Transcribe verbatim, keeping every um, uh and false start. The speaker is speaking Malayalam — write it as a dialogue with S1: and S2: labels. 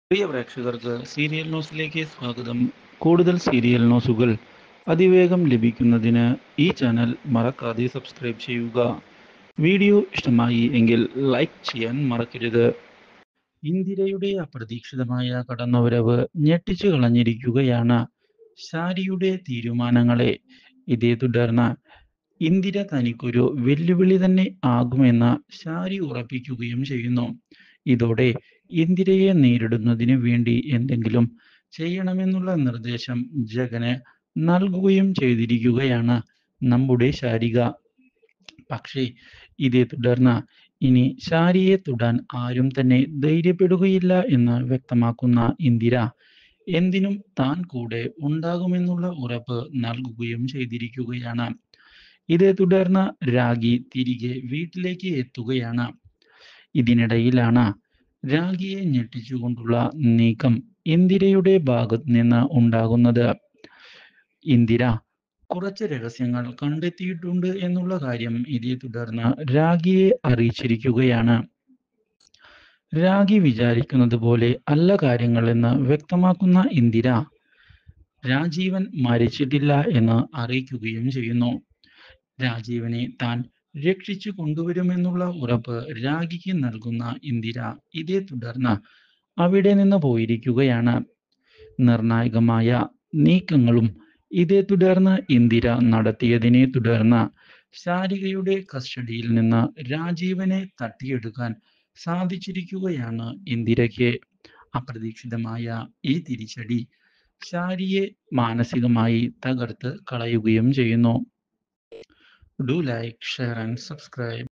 S1: പ്രിയ പ്രേക്ഷകർക്ക് സീരിയൽ ന്യൂസിലേക്ക് സ്വാഗതം. കൂടുതൽ സീരിയൽ ന്യൂസുകൾ അതിവേഗം ലഭിക്കുന്നതിന് ഈ ചാനൽ മറക്കാതെ സബ്സ്ക്രൈബ് ചെയ്യുക. വീഡിയോ ഇഷ്ടമായി എങ്കിൽ ലൈക്ക് ചെയ്യാൻ മറക്കരുത്. ഇന്ദിരയുടെ അപ്രതീക്ഷിതമായ കടന്നുവരവ് ഞെട്ടിച്ചു കളഞ്ഞിരിക്കുകയാണ് ഷാരിയുടെ തീരുമാനങ്ങളെ. ഇതേ തുടർന്ന് ഇന്ദിര തനിക്കൊരു വെല്ലുവിളി തന്നെ ആകുമെന്ന് ഷാരി ഉറപ്പിക്കുകയും ചെയ്യുന്നു. ഇതോടെ ഇന്ദിരയെ നേരിടുന്നതിന് വേണ്ടി എന്തെങ്കിലും ചെയ്യണമെന്നുള്ള നിർദ്ദേശം ജഗന് നൽകുകയും ചെയ്തിരിക്കുകയാണ് നമ്മുടെ ശാരിക. പക്ഷേ ഇതേ തുടർന്ന് ഇനി ഷാരിയെ തൊടാൻ ആരും തന്നെ ധൈര്യപ്പെടുകയില്ല എന്ന് വ്യക്തമാക്കുന്ന ഇന്ദിര എന്തിനും താൻ കൂടെ ഉണ്ടാകുമെന്നുള്ള ഉറപ്പ് നൽകുകയും ചെയ്തിരിക്കുകയാണ്. ഇതേ തുടർന്ന് രാഗി തിരികെ വീട്ടിലേക്ക് എത്തുകയാണ്. ഇതിനിടയിലാണ് രാഗിയെ ഞെട്ടിച്ചുകൊണ്ടുള്ള നീക്കം ഇന്ദിരയുടെ ഭാഗത്ത് നിന്ന് ഉണ്ടാകുന്നത്. ഇന്ദിര കുറച്ച് രഹസ്യങ്ങൾ കണ്ടെത്തിയിട്ടുണ്ട് എന്നുള്ള കാര്യം ഇതേ തുടർന്ന് രാഗിയെ അറിയിച്ചിരിക്കുകയാണ്. രാഗി വിചാരിക്കുന്നത് പോലെ അല്ല കാര്യങ്ങളെന്ന് വ്യക്തമാക്കുന്ന ഇന്ദിര രാജീവൻ മരിച്ചിട്ടില്ല എന്ന് അറിയിക്കുകയും ചെയ്യുന്നു. രാജീവനെ താൻ രക്ഷിച്ചു കൊണ്ടുവരുമെന്നുള്ള ഉറപ്പ് രാഗിക്ക് നൽകുന്ന ഇന്ദിര ഇതേ തുടർന്ന് അവിടെ നിന്ന് പോയിരിക്കുകയാണ്. നിർണായകമായ നീക്കങ്ങളും ഇതേ തുടർന്ന് ഇന്ദിര നടത്തിയതിനെ തുടർന്ന് ശാരികയുടെ കസ്റ്റഡിയിൽ നിന്ന് രാജീവനെ തട്ടിയെടുക്കാൻ സാധിച്ചിരിക്കുകയാണ് ഇന്ദിരയ്ക്ക്. അപ്രതീക്ഷിതമായ ഈ തിരിച്ചടി ഷാരിയെ മാനസികമായി തകർത്ത് കളയുകയും ചെയ്യുന്നു. Do like, share and subscribe.